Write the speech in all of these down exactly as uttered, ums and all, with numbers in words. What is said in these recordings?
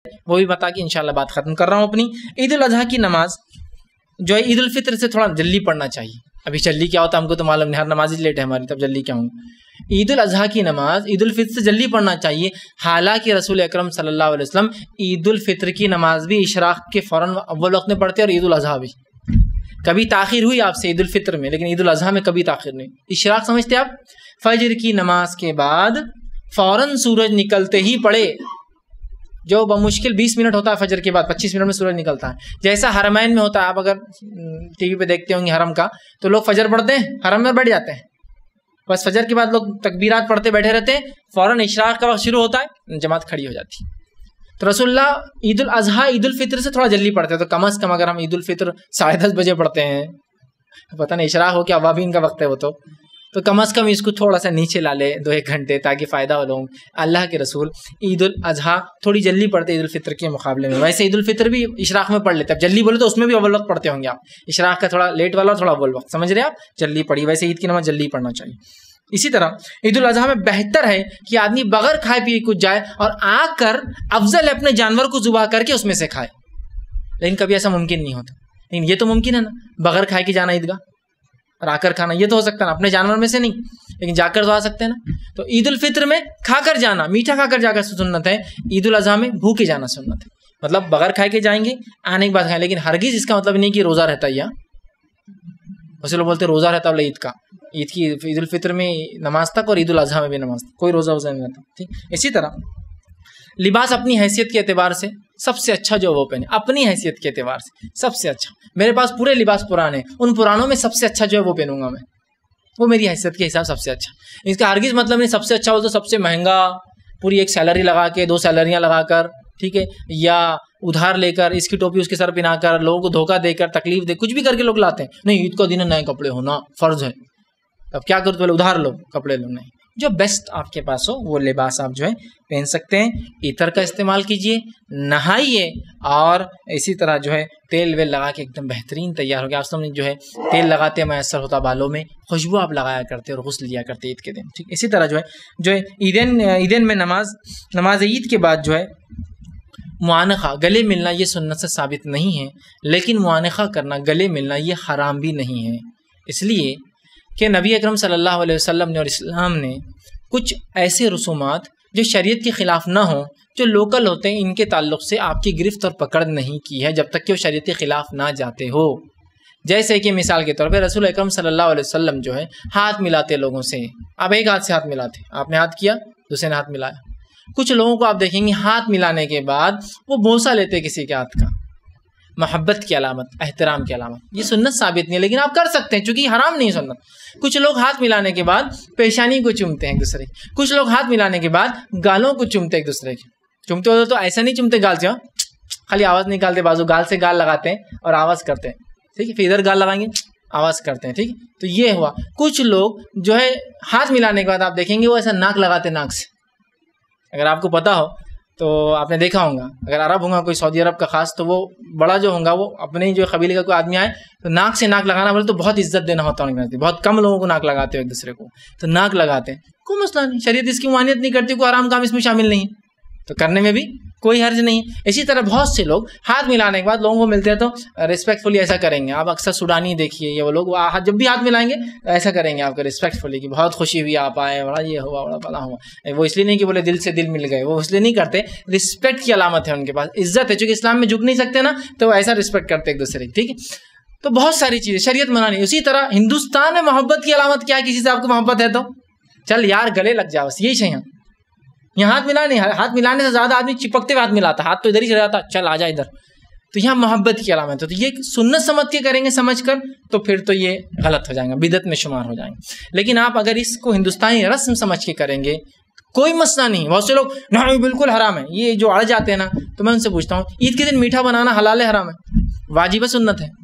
وہ بھی بتا کے انشاءاللہ بات ختم کر رہا ہوں اپنی. عید الاضحیٰ کی نماز جو ہے عید الفطر سے تھوڑا جلدی پڑھنا چاہیے. ابھی جلدی کیا ہوتا ہے ہم کو تو معلوم نہیں, ہر نماز ہی لیٹ ہے ہماری, تب جلدی کیا ہوں. عید الاضحیٰ کی نماز عید الفطر سے جلدی پڑھنا چاہیے. حالانکہ رسول اکرم صلی اللہ علیہ وسلم عید الفطر کی نماز بھی اشراق کے فوراً اول وقت میں پڑھتے اور عید الاضحیٰ بھی. کبھی تاخیر ہوئی آپ سے عید الفطر میں, لیکن عید الاضحیٰ میں کبھی تاخیر نہیں. اشراق سمجھتے آپ, فجر کی نماز کے بعد فوراً سورج نکلتے ہی پڑھے, جو بمشکل بیس منٹ ہوتا ہے فجر کے بعد, پچیس منٹ میں سورج نکلتا ہے. جیسا حرمین میں ہوتا ہے, آپ اگر ٹی وی پہ دیکھتے ہوں گے حرم کا, تو لوگ فجر پڑھتے ہیں حرم میں بیٹھ جاتے ہیں, بس فجر کے بعد لوگ تکبیرات پڑھتے بیٹھے رہتے ہیں, فوراً اشراق کا وقت شروع ہوتا ہے, جماعت کھڑی ہو جاتی ہے. تو رسول اللہ عید الاضحیٰ عید الفطر سے تھوڑا جلدی پڑھتے ہیں. تو کم از کم اگر ہم عید الفطر ساڑھے دس بجے پڑھتے ہیں, پتہ نہیں اشراق ہو کیا اوابین کا وقت ہے وہ, تو تو کم از کم اس کو تھوڑا سا نیچے لا لے دو ایک گھنٹے, تاکہ فائدہ ہو لوگوں. اللہ کے رسول عید الاضحیٰ تھوڑی جلدی پڑھتے عید الفطر کے مقابلے میں. ویسے عید الفطر بھی اشراق میں پڑھ لیتے, اب جلدی بولے تو اس میں بھی اول وقت پڑھتے ہوں گے آپ. اشراق کا تھوڑا لیٹ والا تھوڑا اول وقت, سمجھ رہے آپ, جلدی پڑھی. ویسے عید کی نماز جلدی پڑھنا چاہیے. اسی طرح عید الاضحیٰ میں بہتر ہے کہ آدمی بغیر کھائے پیے کچھ جائے, اور آ کر افضل ہے اپنے جانور کو ذبح کر کے اس میں سے کھائے. لیکن کبھی ایسا ممکن نہیں ہوتا. لیکن یہ تو ممکن ہے نا, بغیر کھائے کے جانا عیدگاہ اور آ کر کھانا, یہ تو ہو سکتا ہے نا, اپنے جانور میں سے نہیں, لیکن جا کر تو آ سکتے ہیں نا. تو عید الفطر میں کھا کر جانا, میٹھا کھا کر جا کر سنت ہے. عید الاضحیٰ میں بھوکے جانا سنت ہے, مطلب بغیر کھائے کے جائیں گے, آنے کے بعد کھائیں. لیکن ہرگز اس کا مطلب نہیں کہ روزہ رہتا ہے. یا ویسے لوگ بولتے روزہ رہتا ہے عید کا, عید کی عید الفطر میں نماز تک اور عید الاضحیٰ میں بھی نماز تک, کوئی روزہ ووزہ نہیں رہتا. ٹھیک. اسی طرح لباس اپنی حیثیت کے اعتبار سے سب سے اچھا جو وہ پہنے, اپنی حیثیت کے اعتبار سے سب سے اچھا. میرے پاس پورے لباس پرانے, ان پرانوں میں سب سے اچھا جو ہے وہ پہنوں گا میں, وہ میری حیثیت کے حساب سب سے اچھا. اس کا ہرگز مطلب نہیں سب سے اچھا ہو تو سب سے مہنگا, پوری ایک سیلری لگا کے دو سیلریاں لگا کر, ٹھیک ہے, یا ادھار لے کر اس کی ٹوپی اس کے سر پہنا کر لوگوں کو دھوکہ دے کر تکلیف دے, کچھ بھی کر کے لوگ لاتے ہیں. نہیں عید کا دن ہے, نئے کپڑے ہونا فرض ہے, اب کیا کرو, پہلے ادھار لو کپڑے لو. نہیں, جو بیسٹ آپ کے پاس ہو وہ لباس آپ جو ہے پہن سکتے ہیں. عطر کا استعمال کیجئے, نہائیے, اور اسی طرح جو ہے تیل ویل لگا کے ایک دم بہترین تیار ہو گیا. آپ سب جو ہے تیل لگاتے میسر ہوتا بالوں میں, خوشبو آپ لگایا کرتے اور غسل لیا کرتے عید کے دن. ٹھیک. اسی طرح جو ہے جو ہے عیدین عیدین میں نماز نماز عید کے بعد جو ہے معانقہ گلے ملنا, یہ سنت سے ثابت نہیں ہے, لیکن معانقہ کرنا گلے ملنا یہ حرام بھی نہیں ہے. اس لیے کہ نبی اکرم صلی اللہ علیہ وسلم نے اور اسلام نے کچھ ایسے رسومات جو شریعت کے خلاف نہ ہوں, جو لوکل ہوتے ہیں, ان کے تعلق سے آپ کی گرفت اور پکڑ نہیں کی ہے جب تک کہ وہ شریعت کے خلاف نہ جاتے ہو. جیسے کہ مثال کے طور پہ رسول اکرم صلی اللہ علیہ وسلم جو ہے ہاتھ ملاتے لوگوں سے, آپ ایک ہاتھ سے ہاتھ ملاتے, آپ نے ہاتھ کیا دوسرے نے ہاتھ ملایا. کچھ لوگوں کو آپ دیکھیں گے ہاتھ ملانے کے بعد وہ بوسہ لیتے کسی کے ہاتھ کا, محبت کی علامت, احترام کی علامت. یہ سنت ثابت نہیں ہے, لیکن آپ کر سکتے ہیں چونکہ یہ حرام نہیں سنت. کچھ لوگ ہاتھ ملانے کے بعد پیشانی کو چومتے ہیں ایک دوسرے کی, کچھ لوگ ہاتھ ملانے کے بعد گالوں کو چومتے ایک دوسرے کی. چومتے ہوتے تو ایسا نہیں چومتے گال سے, خالی آواز نکالتے, بازو گال سے گال لگاتے ہیں اور آواز کرتے ہیں. ٹھیک ہے, پھر ادھر گال لگائیں گے آواز کرتے ہیں. ٹھیک, تو یہ ہوا. کچھ لوگ جو ہے ہاتھ ملانے کے بعد آپ دیکھیں گے وہ ایسا ناک لگاتے ناک سے. اگر آپ کو پتا ہو تو آپ نے دیکھا ہوگا, اگر عرب ہوگا کوئی سعودی عرب کا خاص, تو وہ بڑا جو ہوگا وہ اپنے جو قبیلے کا کوئی آدمی آئے تو ناک سے ناک لگانا بولے تو بہت عزت دینا ہوتا ہے. بہت کم لوگوں کو ناک لگاتے ہو ایک دوسرے کو, تو ناک لگاتے ہیں, کوئی مسئلہ نہیں, شریعت اس کی ممانعت نہیں کرتی, کوئی آرام کام اس میں شامل نہیں, تو کرنے میں بھی کوئی حرج نہیں. اسی طرح بہت سے لوگ ہاتھ ملانے کے بعد لوگوں کو ملتے ہیں تو ریسپیکٹفلی ایسا کریں گے. آپ اکثر سوڈانی دیکھیے, یہ وہ لوگ جب بھی ہاتھ ملائیں گے ایسا کریں گے آپ کو ریسپیکٹفلی کہ بہت خوشی ہوئی آپ آئے, بڑا یہ ہوا بڑا بڑا ہوا. وہ اس لیے نہیں کہ بولے دل سے دل مل گئے, وہ اس لیے نہیں کرتے, رسپیکٹ کی علامت ہے ان کے پاس, عزت ہے. چونکہ اسلام میں جھک نہیں سکتے نا, تو وہ ایسا رسپیکٹ کرتے ایک دوسرے کی. ٹھیک ہے, تو بہت ساری چیزیں شریعت منانی. اسی طرح ہندوستان میں محبت کی علامت کیا ہے, کسی سے آپ کو محبت ہے تو چل یار گلے لگ جا, بس یہی چاہیے. یہاں ہاتھ ملانے ہاتھ ملانے سے زیادہ آدمی چپکتے ہوئے ہاتھ ملاتا, ہاتھ تو ادھر ہی چلا جاتا, چل آ جا ادھر. تو یہاں محبت کی علامت ہے. تو یہ سنت سمجھ کے کریں گے سمجھ کر, تو پھر تو یہ غلط ہو جائیں گے, بدعت میں شمار ہو جائیں گے. لیکن آپ اگر اس کو ہندوستانی رسم سمجھ کے کریں گے کوئی مسئلہ نہیں. بہت سے لوگ نہیں بالکل حرام ہے, یہ جو اڑ جاتے ہیں نا, تو میں ان سے پوچھتا ہوں عید کے دن میٹھا بنانا حلال ہے حرام ہے؟ واجب ہے سنت ہے؟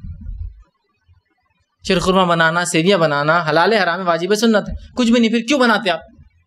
شیرخرما بنانا, سیویاں بنانا حلال ہے حرام ہے؟ واجب ہے سنت ہے؟ کچھ بھی نہیں, پھر کیوں بناتے آپ؟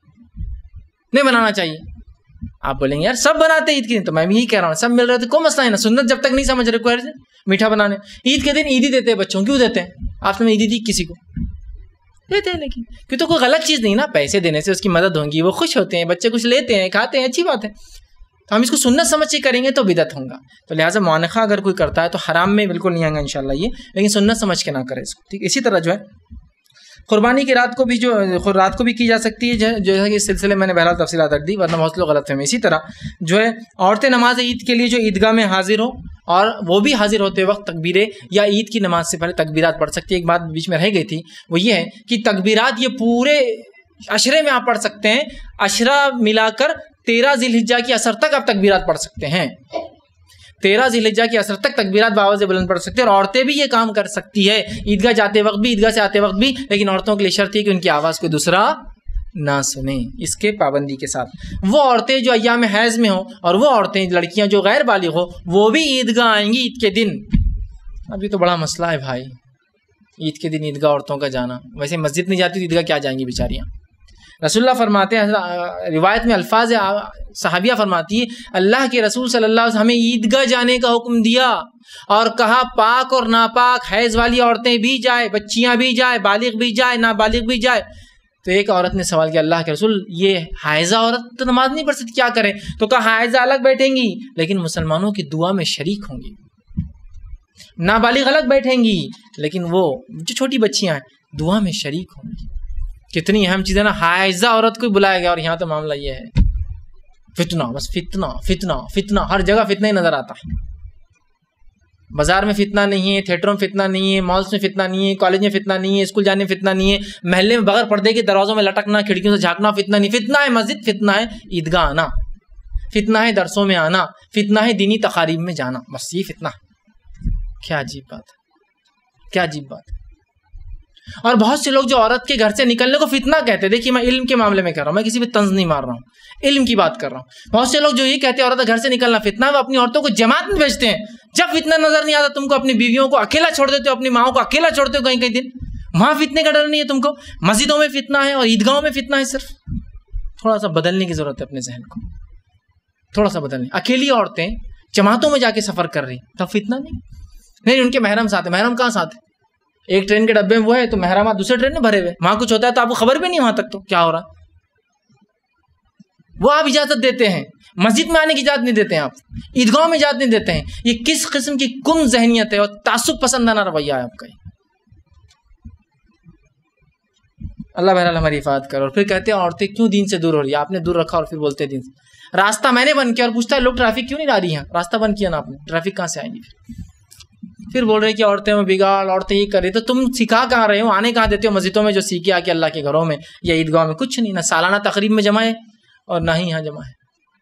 نہیں بنانا چاہیے. آپ بولیں گے یار سب بناتے ہیں عید کے دن, تو میں بھی یہی کہہ رہا ہوں سب مل رہے تھے, کوئی مسئلہ ہے نا. سنت جب تک نہیں سمجھ رہے کوئی میٹھا بنانے, عید کے دن عیدی دیتے ہیں بچوں, کیوں دیتے ہیں؟ آپ نے عیدی دی کسی کو دیتے ہیں, لیکن کہ تو کوئی غلط چیز نہیں نا, پیسے دینے سے اس کی مدد ہوں گی, وہ خوش ہوتے ہیں, بچے کچھ لیتے ہیں کھاتے ہیں, اچھی بات ہے. تو ہم اس کو سنت سمجھ کے کریں گے تو بدعت ہوگا. تو لہٰذا معانقہ اگر کوئی کرتا ہے تو حرام میں بالکل نہیں آئے گا انشاءاللہ یہ, لیکن سنت سمجھ کے نہ کرے اس کو. ٹھیک, اسی طرح جو ہے قربانی کی رات کو بھی جو رات کو بھی کی جا سکتی ہے, جیسا کہ اس سلسلے میں نے بہرحال تفصیلات رکھ دی ورنہ بہت لوگ غلط فہمی. اسی طرح جو ہے عورتیں نماز عید کے لیے جو عیدگاہ میں حاضر ہوں اور وہ بھی حاضر ہوتے وقت تکبیریں یا عید کی نماز سے پہلے تکبیرات پڑھ سکتی ہے. ایک بات بیچ میں رہ گئی تھی, وہ یہ ہے کہ تکبیرات یہ پورے عشرے میں آپ پڑھ سکتے ہیں, عشرہ ملا کر تیرہ ذی الحجہ کی اثر تک آپ تکبیرات پڑھ سکتے ہیں. تیرہ ذی الحجہ کی اثر تک تکبیرات بآواز بلند پڑھ سکتے ہیں, اور عورتیں بھی یہ کام کر سکتی ہے عیدگاہ جاتے وقت بھی, عیدگاہ سے آتے وقت بھی, لیکن عورتوں کے لیے شرط ہے کہ ان کی آواز کوئی دوسرا نہ سنیں, اس کے پابندی کے ساتھ. وہ عورتیں جو ایام حیض میں ہوں اور وہ عورتیں لڑکیاں جو غیر بالغ ہو وہ بھی عیدگاہ آئیں گی عید کے دن. ابھی تو بڑا مسئلہ ہے بھائی, عید کے دن عیدگاہ عورتوں کا جانا. ویسے مسجد نہیں جاتی تو عیدگاہ کیا جائیں گی بیچاریاں. رسول اللہ فرماتے ہیں, روایت میں الفاظ صحابیہ فرماتی ہے, اللہ کے رسول صلی اللہ علیہ وسلم ہمیں عیدگاہ جانے کا حکم دیا اور کہا پاک اور ناپاک حیض والی عورتیں بھی جائے, بچیاں بھی جائے, بالغ بھی جائے, نابالغ بھی جائے. تو ایک عورت نے سوال کیا, اللہ کے رسول یہ حائضہ عورت تو نماز نہیں پڑھ سکتی, کیا کریں؟ تو کہا حائضہ الگ بیٹھیں گی لیکن مسلمانوں کی دعا میں شریک ہوں گی, نابالغ الگ بیٹھیں گی لیکن وہ جو چھوٹی بچیاں ہیں دعا میں شریک ہوں گی. کتنی اہم چیز ہے نا, حائضہ عورت کو بلایا گیا, اور یہاں تو معاملہ یہ ہے فتنہ, بس فتنہ فتنہ فتنہ, ہر جگہ فتنہ ہی نظر آتا ہے. بازار میں فتنہ نہیں ہے, تھیٹروں میں فتنہ نہیں ہے, مالز میں فتنہ نہیں ہے, کالج میں فتنہ نہیں ہے, اسکول جانے میں فتنہ نہیں ہے, محلے میں بغیر پردے کے دروازوں میں لٹکنا, کھڑکیوں سے جھانکنا فتنہ نہیں. فتنہ ہے مسجد, فتنہ ہے عیدگاہ آنا, فتنہ ہے درسوں میں آنا, فتنہ ہے دینی تقاریب میں جانا, بس یہ فتنہ ہے. کیا عجیب بات ہے, کیا عجیب بات ہے. اور بہت سے لوگ جو عورت کے گھر سے نکلنے کو فتنہ کہتے ہیں, دیکھیے میں علم کے معاملے میں کر رہا ہوں, میں کسی پہ طنز نہیں مار رہا ہوں, علم کی بات کر رہا ہوں. بہت سے لوگ جو یہ کہتے ہیں عورت گھر سے نکلنا فتنہ ہے, وہ اپنی عورتوں کو جماعت میں بھیجتے ہیں. جب فتنہ نظر نہیں آتا تم کو, اپنی بیویوں کو اکیلا چھوڑ دیتے ہو, اپنی ماؤں کو اکیلا چھوڑتے ہو کہیں کہیں دن, وہاں فتنے کا ڈر نہیں ہے تم کو. مسجدوں میں فتنہ ہے اور عیدگاہوں میں فتنہ ہے. صرف تھوڑا سا بدلنے کی ضرورت ہے اپنے ذہن کو, تھوڑا سا بدلنے. اکیلی عورتیں جماعتوں میں جا کے سفر کر رہی, تب فتنہ نہیں. نہیں ان کے محرم ساتھ ہے, محرم کہاں ساتھ ہے؟ ایک ٹرین کے ڈبے میں وہ ہے تو محرمات دوسرے ٹرین میں بھرے ہوئے, وہاں کچھ ہوتا ہے تو آپ کو خبر بھی نہیں وہاں تک تو کیا ہو رہا, وہ آپ اجازت دیتے ہیں. مسجد میں آنے کی اجازت نہیں دیتے ہیں, آپ عیدگاہوں میں اجازت نہیں دیتے ہیں. یہ کس قسم کی کم ذہنیت ہے اور تعصب پسندانہ رویہ ہے آپ کا. اللہ بہرحال ہماری حفاظت کرو. اور پھر کہتے ہیں عورتیں کیوں دین سے دور ہو رہی ہے, آپ نے دور رکھا اور پھر بولتے ہیں دین سے. راستہ میں نے بند کیا اور پوچھتا ہے لوگ ٹریفک کیوں نہیں لا رہی ہیں, راستہ بند کیا نا آپ نے, ٹریفک کہاں سے آئیں گی؟ پھر بول رہے کہ عورتیں میں بگاڑ, عورتیں یہ کر رہی, تو تم سکھا کہاں رہے ہو, آنے کہاں دیتے ہو مسجدوں میں جو سیکھے آ کے اللہ کے گھروں میں یا عیدگاہ میں؟ کچھ نہیں, نہ سالانہ تقریب میں جمع ہے اور نہ ہی یہاں جمع ہے.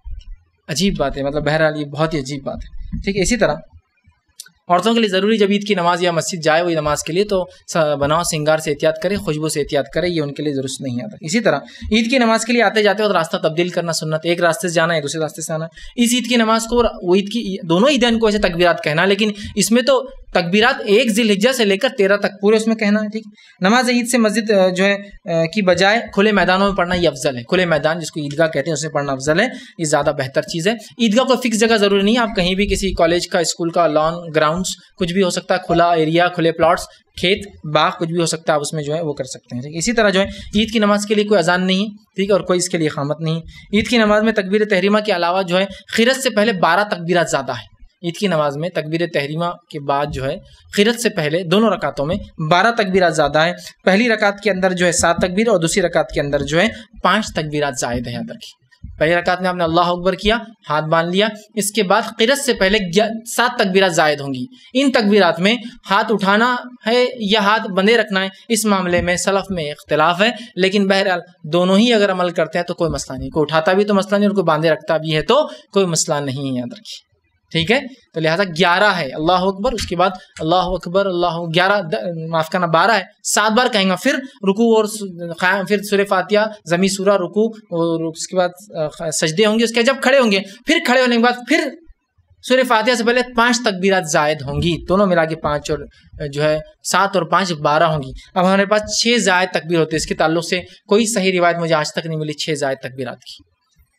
عجیب بات ہے, مطلب بہرحال یہ بہت ہی عجیب بات ہے. ٹھیک ہے, اسی طرح عورتوں کے لیے ضروری جب عید کی نماز یا مسجد جائے وہی نماز کے لیے تو بناؤ سنگار سے احتیاط کرے, خوشبو سے احتیاط کرے, یہ ان کے لیے ضرورت نہیں آتا. اسی طرح عید کی نماز کے لیے آتے جاتے وقت راستہ تبدیل کرنا سنت, ایک راستے سے جانا ہے دوسرے راستے سے آنا. اس عید کی نماز کو وہ عید کی دونوں عیدین کو ایسے تکبیرات کہنا, لیکن اس میں تو تکبیرات ایک ذی الحجہ سے لے کر تیرہ تک پورے اس میں کہنا ہے. ٹھیک, نماز عید سے مسجد جو ہے کی بجائے کھلے میدانوں میں پڑھنا یہ افضل ہے. کھلے میدان جس کو عیدگاہ کہتے ہیں اس میں پڑھنا افضل ہے, یہ زیادہ بہتر چیز ہے. عیدگاہ کو فکس جگہ ضروری نہیں ہے, آپ کہیں بھی کسی کالج کا, اسکول کا لان, گراؤنڈس کچھ بھی ہو سکتا ہے, کھلا ایریا, کھلے پلاٹس, کھیت, باغ کچھ بھی ہو سکتا ہے, آپ اس میں جو ہے وہ کر سکتے ہیں. اسی طرح جو ہے عید کی نماز کے لیے کوئی اذان نہیں, ٹھیک ہے, اور کوئی اس کے لیے اقامت نہیں. عید کی نماز میں تکبیر تحریمہ کے علاوہ جو ہے خیرت سے پہلے بارہ تکبیرات زیادہ ہے. عید کی نماز میں تکبیر تحریمہ کے بعد جو ہے خیرت سے پہلے دونوں رکعتوں میں بارہ تکبیرات زیادہ ہے. پہلی رکعت کے اندر جو ہے سات تکبیر اور دوسری رکعت کے اندر جو ہے پانچ تکبیرات زائد ہے. یاد رکھیے, پہلی رکعت میں آپ نے اللہ اکبر کیا, ہاتھ باندھ لیا, اس کے بعد قرت سے پہلے سات تکبیرات زائد ہوں گی. ان تکبیرات میں ہاتھ اٹھانا ہے یا ہاتھ بندے رکھنا ہے, اس معاملے میں سلف میں اختلاف ہے, لیکن بہرحال دونوں ہی اگر عمل کرتے ہیں تو کوئی مسئلہ نہیں. کوئی اٹھاتا بھی تو مسئلہ نہیں اور کوئی باندھے رکھتا بھی ہے تو کوئی مسئلہ نہیں ہے. یاد رکھیے, ٹھیک ہے. تو لہٰذا گیارہ ہے اللہ اکبر, اس کے بعد اللہ اکبر اللہ, گیارہ معاف کرنا بارہ ہے, سات بار کہیں گا. پھر رکوع اور پھر سورہ فاتحہ, ضمی سورہ, رکوع, اور اس کے بعد سجدے ہوں گے. اس کے جب کھڑے ہوں گے پھر کھڑے ہونے کے بعد پھر سورہ فاتحہ سے پہلے پانچ تکبیرات زائد ہوں گی. دونوں ملا کے پانچ اور جو ہے سات اور پانچ بارہ ہوں گی. اب ہمارے پاس چھ زائد تکبیر ہوتے ہیں. اس کے تعلق سے کوئی صحیح روایت مجھے آج تک نہیں ملی چھ زائد تکبیرات کی.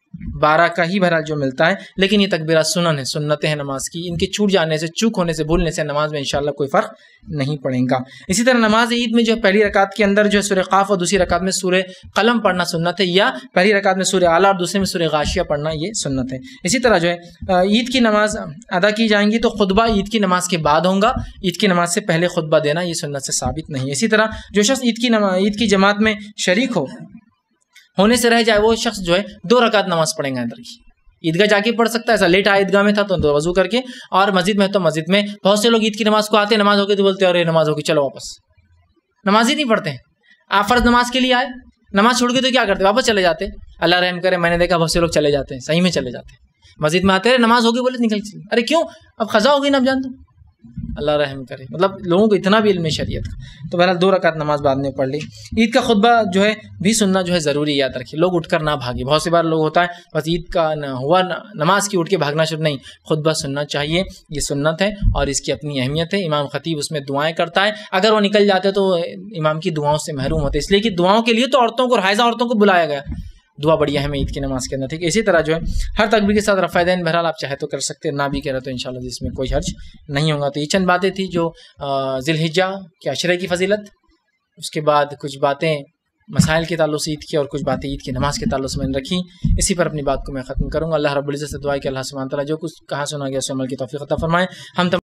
بارہ کا ہی بہرحال جو ملتا ہے، لیکن یہ تکبیرات سنن ہے، سنتیں ہیں نماز کی، ان کے چھوٹ جانے سے، چوک ہونے سے، بھولنے سے نماز میں انشاءاللہ کوئی فرق نہیں پڑے گا۔ اسی طرح نماز عید میں جو پہلی رکعت کے اندر جو ہے سورہ قاف اور دوسری رکعت میں سورہ قلم پڑھنا سنت ہے، یا پہلی رکعت میں سورہ اعلیٰ اور دوسرے میں سورہ غاشیہ پڑھنا یہ سنت ہے۔ اسی طرح جو ہے عید کی نماز ادا کی جائیں گی تو خطبہ عید کی نماز کے بعد ہوگا، عید کی نماز سے پہلے خطبہ دینا یہ سنت سے ثابت نہیں ہے۔ اسی طرح جو شخص عید کی نماز عید کی جماعت میں شریک ہو ہونے سے رہ جائے، وہ شخص جو ہے دو رکعت نماز پڑھیں گا اندر کی، عیدگاہ جا کے پڑھ سکتا ہے، ایسا لیٹ آیا عیدگاہ میں تھا تو وضو کر کے، اور مسجد میں تو مسجد میں بہت سے لوگ عید کی نماز کو آتے ہیں، نماز ہو گئی تو بولتے ہیں ارے نماز ہوگی چلو واپس، نماز ہی نہیں پڑھتے ہیں۔ آپ فرض نماز کے لیے آئے، نماز چھوڑ کے تو کیا کرتے، واپس چلے جاتے۔ اللہ رحم کرے، میں نے دیکھا بہت سے لوگ چلے جاتے ہیں، صحیح میں چلے جاتے ہیں، مسجد میں آتے ہیں نماز ہوگی بولے نکل چلے، ارے کیوں، اب قضا ہو گئی نا، اب جان دو، اللہ رحم کرے۔ مطلب لوگوں کو اتنا بھی علم شریعت کا، تو بہرحال دو رکعت نماز بعد میں پڑھ لی۔ عید کا خطبہ جو ہے بھی سننا جو ہے ضروری یاد رکھیے، لوگ اٹھ کر نہ بھاگے، بہت سی بار لوگ ہوتا ہے بس عید کا ہوا نماز کی اٹھ کے بھاگنا شروع، نہیں، خطبہ سننا چاہیے، یہ سنت ہے اور اس کی اپنی اہمیت ہے۔ امام خطیب اس میں دعائیں کرتا ہے، اگر وہ نکل جاتے تو امام کی دعاؤں سے محروم ہوتے، اس لیے کہ دعاؤں کے لیے تو عورتوں کو، حائضہ عورتوں کو بلایا گیا، دعا بڑی اہم ہے عید کی نماز کے اندر، ٹھیک ہے۔ اسی طرح جو ہے ہر تکبیر کے ساتھ رفع یدین بہرحال آپ چاہے تو کر سکتے ہیں، نہ بھی کرے تو انشاءاللہ اس میں کوئی حرج نہیں ہوگا۔ تو یہ چند باتیں تھیں جو ذی الحجہ کے عشرے کی فضیلت، اس کے بعد کچھ باتیں مسائل کے تعلق سے عید کی، اور کچھ باتیں عید کی نماز کے تعلق سے میں نے رکھی، اسی پر اپنی بات کو میں ختم کروں گا۔ اللہ رب العزت سے دعا ہے کہ اللہ سبحانہ تعالیٰ جو کچھ کہا سنا گیا اس عمل کی توفیق عطا فرمائے۔ ہم